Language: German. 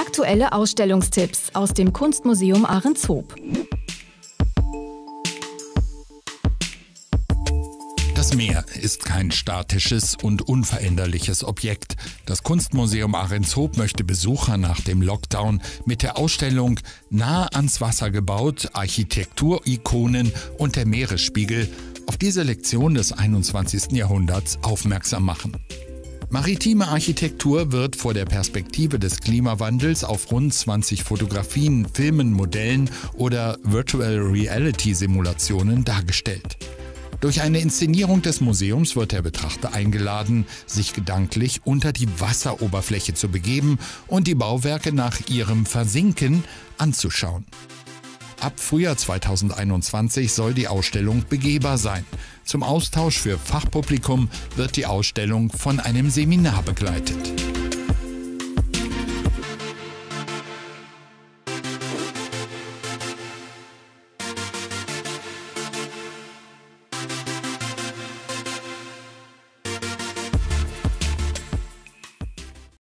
Aktuelle Ausstellungstipps aus dem Kunstmuseum Ahrenshoop. Das Meer ist kein statisches und unveränderliches Objekt. Das Kunstmuseum Ahrenshoop möchte Besucher nach dem Lockdown mit der Ausstellung Nah ans Wasser gebaut, Architekturikonen und der Meeresspiegel auf diese Lektion des 21. Jahrhunderts aufmerksam machen. Maritime Architektur wird vor der Perspektive des Klimawandels auf rund 20 Fotografien, Filmen, Modellen oder Virtual Reality Simulationen dargestellt. Durch eine Inszenierung des Museums wird der Betrachter eingeladen, sich gedanklich unter die Wasseroberfläche zu begeben und die Bauwerke nach ihrem Versinken anzuschauen. Ab Frühjahr 2021 soll die Ausstellung begehbar sein. Zum Austausch für Fachpublikum wird die Ausstellung von einem Seminar begleitet.